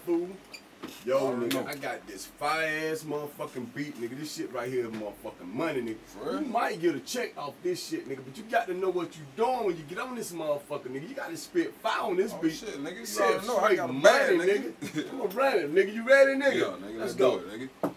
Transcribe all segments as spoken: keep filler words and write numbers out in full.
fool. Yo, nigga, I got this fire-ass motherfucking beat, nigga. This shit right here is motherfucking money, nigga. You might get a check off this shit, nigga, but you got to know what you doing when you get on this motherfucker, nigga. You got to spit fire on this oh, beat. Shit, nigga. You shit, already know I got a money, bag, nigga. nigga. I'm gonna run it, nigga. You ready, nigga? Yeah, nigga. Let's Let's go. do it, nigga.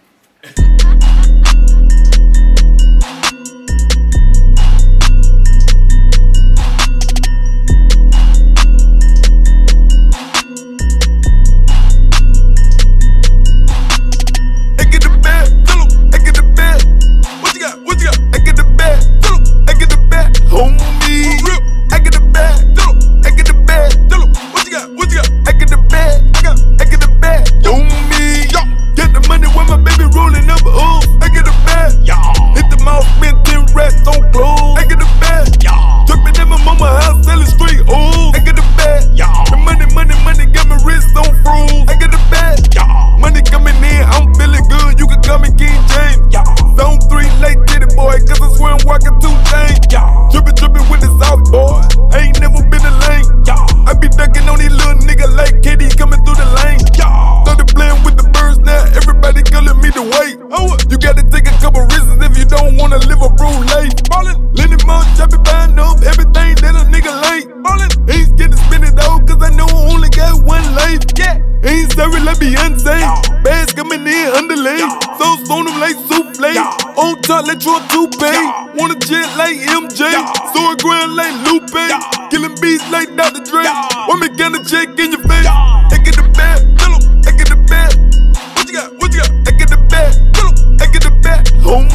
Let you a toupee, wanna jet like M J, sword grind like Lupe, killing beats like Doctor Dre. Want me get a check in your face? I get the bag, I get the bag. What you got? What you got? I get the bag, I get the bag,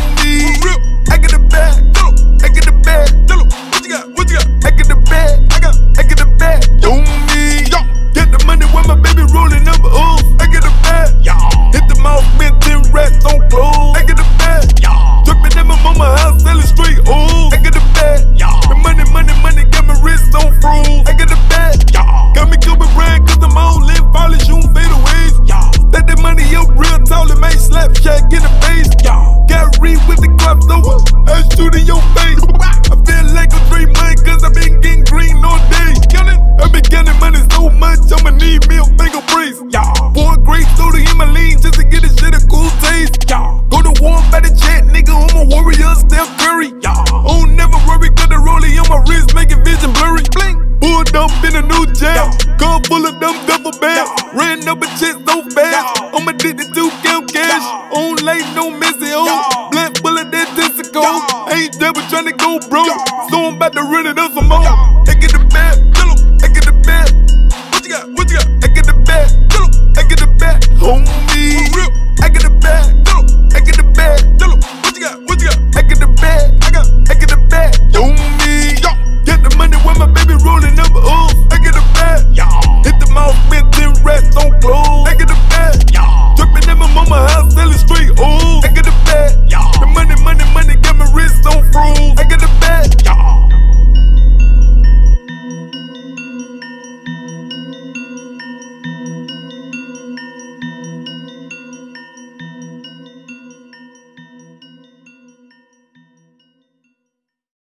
homie. I get the bag, I get the bag. What you got? What you got? I get the bag, I got, I get the bag, homie. Get the money when my baby rolling up O's. I get the bag, hit the mouth, spend ten racks on clothes. I get the bag. Trappin in my mama house, selling straight old. I get the bag. The money, money, money got my wrist on froze. I get the bag. Got me Kobe brand cause I'm all in, probably shooting fadeaways. That that money up real tall, it make slap shot, get a face. Got read with the crossover, I shoot in your face. I feel like a three month cause I been getting green all day. I been getting money so much, I'ma need me a finger brace. Pour a great soda in my lean just to get this shit a cool taste. Go to war by the jet, nigga, I'm a warrior, Steph Curry. Oh, never worry, got the rollie on my wrist, making vision blurry. Pulled up in a new jet, car full of them duffel bags. Ran up a check so fast, I'm addicted to count cash. On late, no messy, oh, black bullet, that testicle. I ain't never tryna go broke, so I'm about to run it up some more. I get the bag.